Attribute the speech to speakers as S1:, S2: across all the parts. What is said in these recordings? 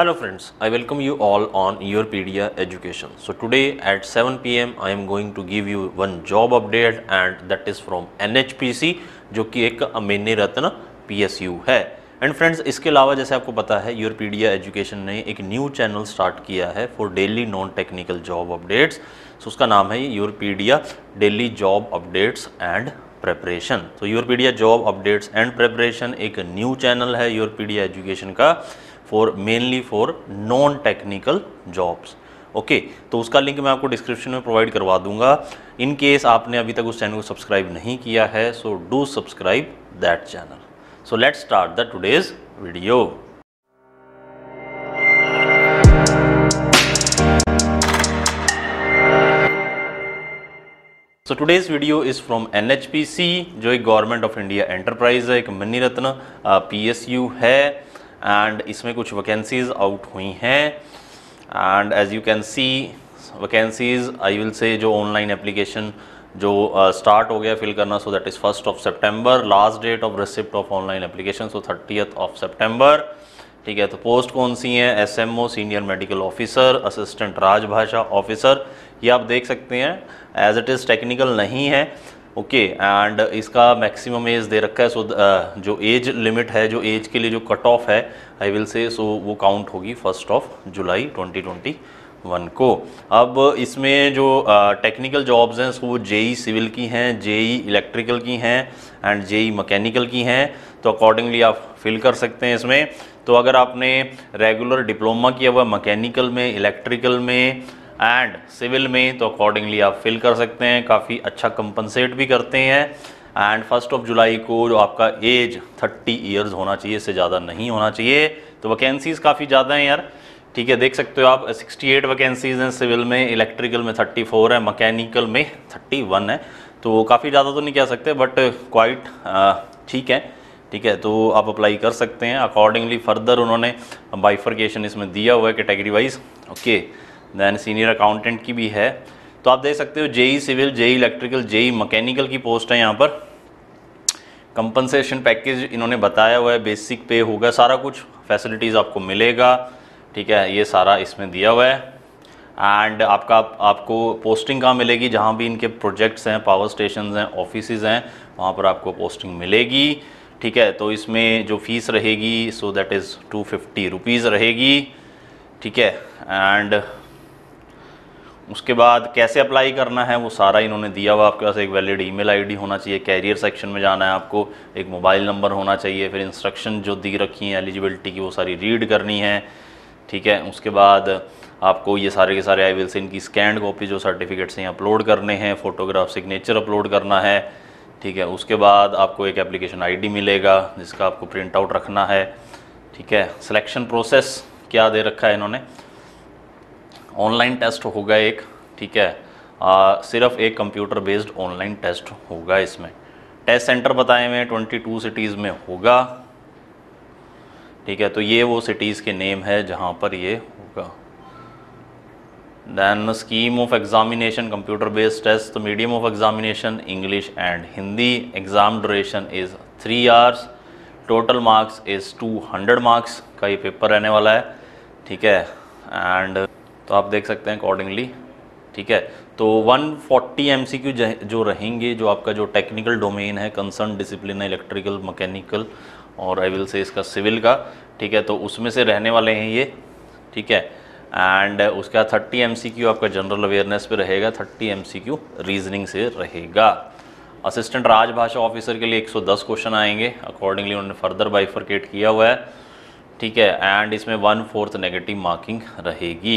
S1: Hello friends, I welcome you all on Yourpedia Education. So today at 7 PM I am going to give you one job update and that is from NHPC जो कि एक अमेनी Ratna PSU है। And friends इसके अलावा जैसे आपको पता है योरपीडिया एजुकेशन ने एक न्यू चैनल स्टार्ट किया है for daily non technical job updates. So उसका नाम है Yourpedia daily job updates and preparation. तो Yourpedia job updates and preparation एक न्यू चैनल है योरपीडिया एजुकेशन का mainly for non technical jobs. Okay, तो उसका लिंक मैं आपको डिस्क्रिप्शन में प्रोवाइड करवा दूंगा। इन केस आपने अभी तक उस चैनल को सब्सक्राइब नहीं किया है, so do subscribe that channel. So let's start the today's video. So today's video is from NHPC जो एक गवर्नमेंट ऑफ इंडिया एंटरप्राइज है, एक मनी रत्न PSU है एंड इसमें कुछ वैकेंसीज आउट हुई हैं। And as you can see vacancies I will say जो ऑनलाइन एप्लीकेशन जो स्टार्ट हो गया फिल करना, सो दैट इज़ 1 सितंबर। Last date of receipt of online application so 30 सितंबर। ठीक है, तो पोस्ट कौन सी हैं? SMO senior medical officer, assistant Rajbhasha officer. ये आप देख सकते हैं एज इट इज़ टेक्निकल नहीं है। ओके, एंड इसका मैक्सिमम एज दे रखा है। सो जो एज लिमिट है, जो एज के लिए जो कट ऑफ है आई विल से, सो वो काउंट होगी 1 जुलाई 2021 को। अब इसमें जो टेक्निकल जॉब्स हैं वो JEE सिविल की हैं, JEE इलेक्ट्रिकल की हैं एंड JEE मैकेनिकल की हैं। तो अकॉर्डिंगली आप फिल कर सकते हैं इसमें। तो अगर आपने रेगुलर डिप्लोमा किया हुआ मैकेनिकल में, इलेक्ट्रिकल में एंड सिविल में, तो अकॉर्डिंगली आप फिल कर सकते हैं। काफ़ी अच्छा कंपनसेट भी करते हैं। एंड 1 जुलाई को जो आपका एज 30 ईयर्स होना चाहिए, इससे ज़्यादा नहीं होना चाहिए। तो वैकेंसीज़ काफ़ी ज़्यादा हैं यार। ठीक है, देख सकते हो आप 68 वैकेंसीज़ हैं सिविल में, इलेक्ट्रिकल में 34 है, मैकेनिकल में 31 है। तो काफ़ी ज़्यादा तो नहीं कह सकते बट क्वाइट ठीक है। ठीक है, तो आप अप्लाई कर सकते हैं। अकॉर्डिंगली फर्दर उन्होंने बाइफर्केशन इसमें दिया हुआ है category wise. Okay, then senior accountant की भी है। तो आप देख सकते हो JEE civil, JEE electrical, JEE mechanical की पोस्ट है यहाँ पर। कंपनसेशन पैकेज इन्होंने बताया हुआ है, बेसिक पे होगा, सारा कुछ फैसिलिटीज़ आपको मिलेगा। ठीक है, ये सारा इसमें दिया हुआ है। एंड आपको पोस्टिंग कहाँ मिलेगी? जहाँ भी इनके प्रोजेक्ट्स हैं, पावर स्टेशन हैं, ऑफिसेज हैं, वहाँ पर आपको पोस्टिंग मिलेगी। ठीक है, तो इसमें जो फीस रहेगी सो दैट इज़ 250 रुपीज़ रहेगी। ठीक है, एंड उसके बाद कैसे अप्लाई करना है वो सारा इन्होंने दिया हुआ। आपके पास एक वैलिड ईमेल आईडी होना चाहिए, कैरियर सेक्शन में जाना है आपको, एक मोबाइल नंबर होना चाहिए, फिर इंस्ट्रक्शन जो दी रखी हैं एलिजिबिलिटी की वो सारी रीड करनी है। ठीक है, उसके बाद आपको ये सारे के सारे आई विल से इनकी स्कैंड कॉपी जो सर्टिफिकेट्स हैं अपलोड करने हैं, फ़ोटोग्राफ सिग्नेचर अपलोड करना है। ठीक है, उसके बाद आपको एक एप्लीकेशन ID मिलेगा जिसका आपको प्रिंट आउट रखना है। ठीक है, सिलेक्शन प्रोसेस क्या दे रखा है इन्होंने? ऑनलाइन टेस्ट होगा एक। ठीक है, सिर्फ एक कंप्यूटर बेस्ड ऑनलाइन टेस्ट होगा इसमें। टेस्ट सेंटर बताए हुए 22 सिटीज़ में होगा। ठीक है, तो ये वो सिटीज़ के नेम है जहाँ पर ये होगा। Then scheme of examination computer based test. तो medium of examination English and Hindi. Exam duration is 3 hours. Total marks is 200 marks का ये पेपर रहने वाला है। ठीक है, एंड तो आप देख सकते हैं अकॉर्डिंगली। ठीक है, तो 140 MCQ जो रहेंगे, जो आपका जो टेक्निकल डोमेन है, कंसर्न डिसिप्लिन है, इलेक्ट्रिकल, मैकेनिकल और आई विल से इसका सिविल का। ठीक है, तो उसमें से रहने वाले हैं ये। ठीक है, एंड उसका 30 MCQ आपका जनरल अवेयरनेस पे रहेगा, 30 MCQ रीजनिंग से रहेगा। असिस्टेंट राजभाषा ऑफिसर के लिए 110 क्वेश्चन आएंगे। अकॉर्डिंगली उन्होंने फर्दर बाइफर्केट किया हुआ है। ठीक है, एंड इसमें 1/4 नेगेटिव मार्किंग रहेगी।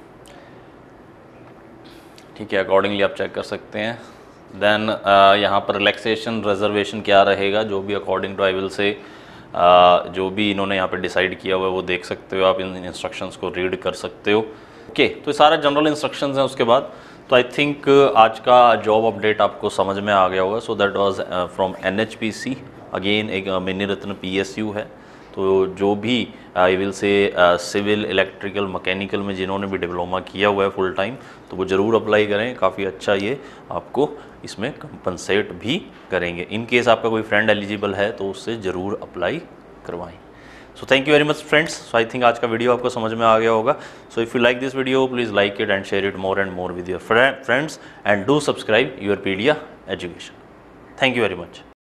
S1: ठीक है, अकॉर्डिंगली आप चेक कर सकते हैं। देन यहाँ पर रिलैक्सेशन रिजर्वेशन क्या रहेगा, जो भी according to I will say जो भी इन्होंने यहाँ पे डिसाइड किया हुआ है वो देख सकते हो आप, इन इंस्ट्रक्शंस को रीड कर सकते हो। ओके, तो ये सारा जनरल इंस्ट्रक्शंस हैं। उसके बाद तो आई थिंक आज का जॉब अपडेट आपको समझ में आ गया होगा। So that was from NHPC, again एक मिनी रत्न PSU है। तो जो भी I will say civil, electrical, mechanical में जिन्होंने भी डिप्लोमा किया हुआ है फुल टाइम, तो वो ज़रूर अप्लाई करें। काफ़ी अच्छा ये आपको इसमें कंपनसेट भी करेंगे। इन केस आपका कोई फ्रेंड एलिजिबल है तो उससे ज़रूर अप्लाई करवाएं। So thank you very much friends. So I think आज का वीडियो आपको समझ में आ गया होगा। So if you like this video please like it and share it more and more with your friends and do subscribe Yourpedia education. Thank you very much.